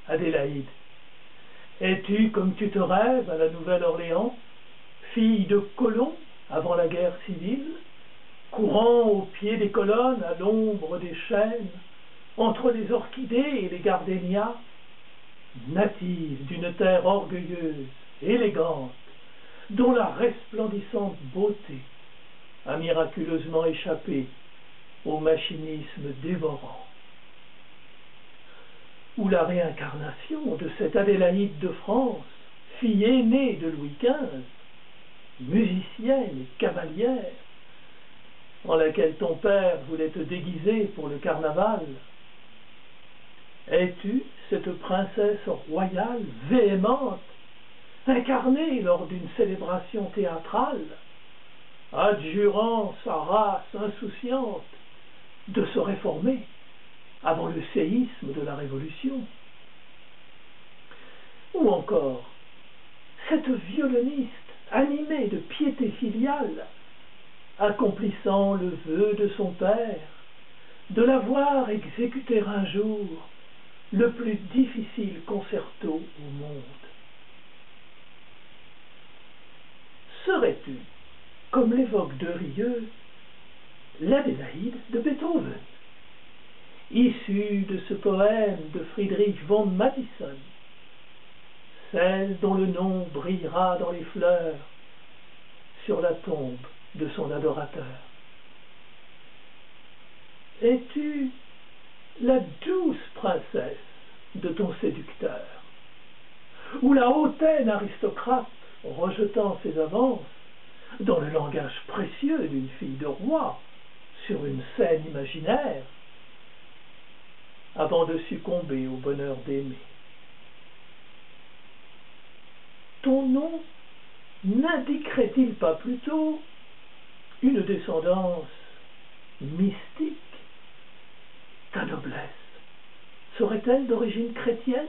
Adélaïde, es-tu comme tu te rêves à la Nouvelle-Orléans, fille de colons avant la guerre civile, courant au pied des colonnes à l'ombre des chênes, entre les orchidées et les gardénias, native d'une terre orgueilleuse, élégante, dont la resplendissante beauté a miraculeusement échappé au machinisme dévorant, ou la réincarnation de cette Adélaïde de France, fille aînée de Louis XV, musicienne et cavalière, en laquelle ton père voulait te déguiser pour le carnaval. Es-tu cette princesse royale véhémente, incarnée lors d'une célébration théâtrale, adjurant sa race insouciante de se réformer avant le séisme de la Révolution? Ou encore, cette violoniste animée de piété filiale, accomplissant le vœu de son père de la voir exécuter un jour le plus difficile concerto au monde. Serais-tu, comme l'évoque de Rieux, l'Adélaïde de Beethoven, issue de ce poème de Friedrich von Mathisson, celle dont le nom brillera dans les fleurs sur la tombe de son adorateur? Es-tu la douce princesse de ton séducteur, ou la hautaine aristocrate rejetant ses avances dans le langage précieux d'une fille de roi sur une scène imaginaire avant de succomber au bonheur d'aimer? Ton nom n'indiquerait-il pas plutôt une descendance mystique? Ta noblesse serait-elle d'origine chrétienne?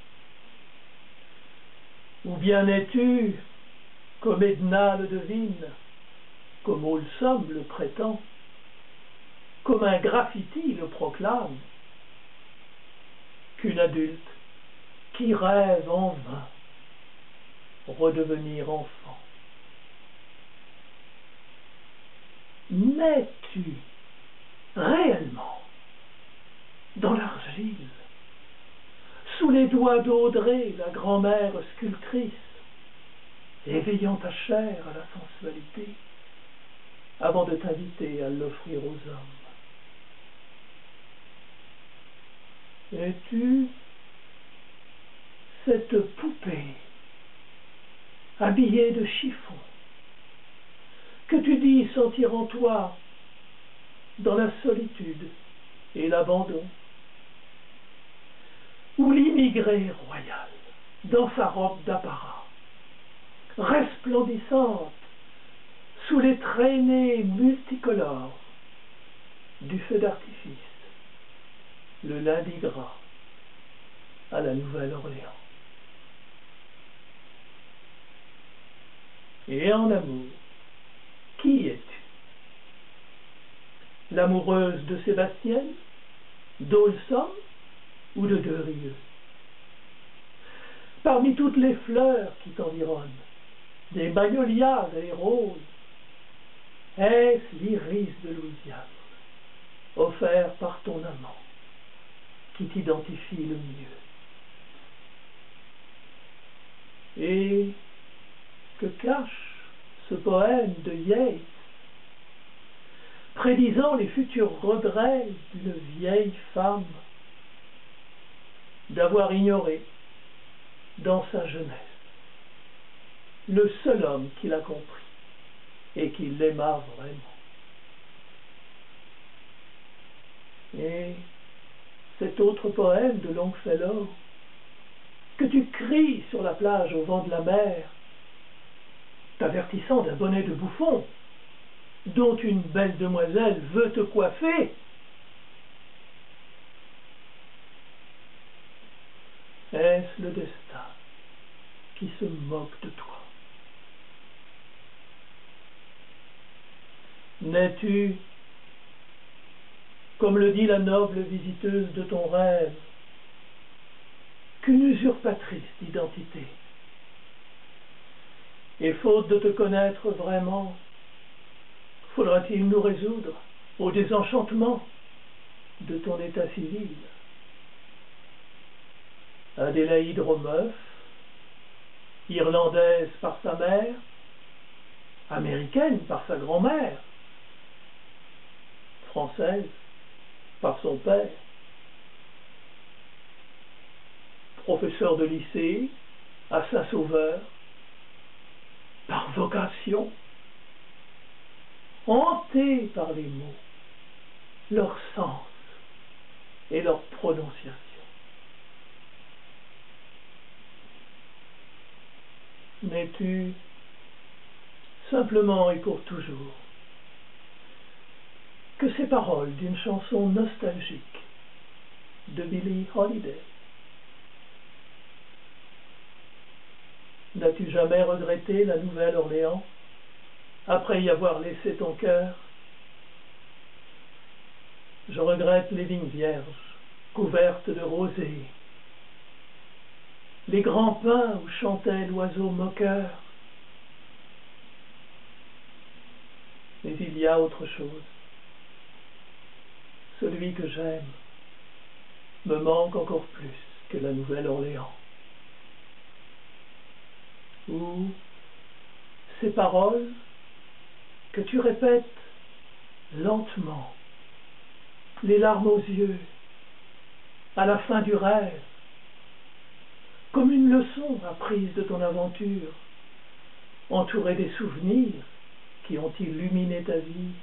Ou bien es-tu, comme Edna le devine, comme Olsom le prétend, comme un graffiti le proclame, qu'une adulte qui rêve en vain redevenir enfant? Nais-tu réellement dans l'argile, sous les doigts d'Audrey, la grand-mère sculptrice, éveillant ta chair à la sensualité, avant de t'inviter à l'offrir aux hommes? Es-tu cette poupée habillée de chiffon que tu dis sentir en toi dans la solitude et l'abandon? Ou l'immigré royal, dans sa robe d'apparat, resplendissante sous les traînées multicolores du feu d'artifice, le lundi gras à la Nouvelle-Orléans? Et en amour, qui es-tu? L'amoureuse de Sébastienne, d'Olsom ou de Rieux? Parmi toutes les fleurs qui t'environnent, des magnolias et les roses, est-ce l'iris de Louisiane, offert par ton amant, qui t'identifie le mieux? Et que cache ce poème de Yeats, prédisant les futurs regrets d'une vieille femme d'avoir ignoré, dans sa jeunesse, le seul homme qui l'a compris et qui l'aima vraiment? Et cet autre poème de Longfellow, que tu cries sur la plage au vent de la mer, t'avertissant d'un bonnet de bouffon dont une belle demoiselle veut te coiffer, est-ce le destin qui se moque de toi? N'es-tu, comme le dit la noble visiteuse de ton rêve, qu'une usurpatrice d'identité. Et faute de te connaître vraiment, faudra-t-il nous résoudre au désenchantement de ton état civil? Adélaïde Romeuf, irlandaise par sa mère, américaine par sa grand-mère, française par son père, professeur de lycée à Saint-Sauveur, par vocation, hanté par les mots, leur sens et leur prononciation. N'es-tu simplement et pour toujours que ces paroles d'une chanson nostalgique de Billie Holiday? N'as-tu jamais regretté la Nouvelle-Orléans après y avoir laissé ton cœur? Je regrette les vignes vierges couvertes de rosée, les grands pins où chantait l'oiseau moqueur. Mais il y a autre chose. Celui que j'aime me manque encore plus que la Nouvelle-Orléans. Ou ces paroles que tu répètes lentement, les larmes aux yeux, à la fin du rêve, comme une leçon apprise de ton aventure, entourée des souvenirs qui ont illuminé ta vie.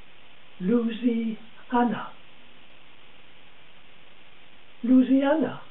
Louisiana. Louisiana.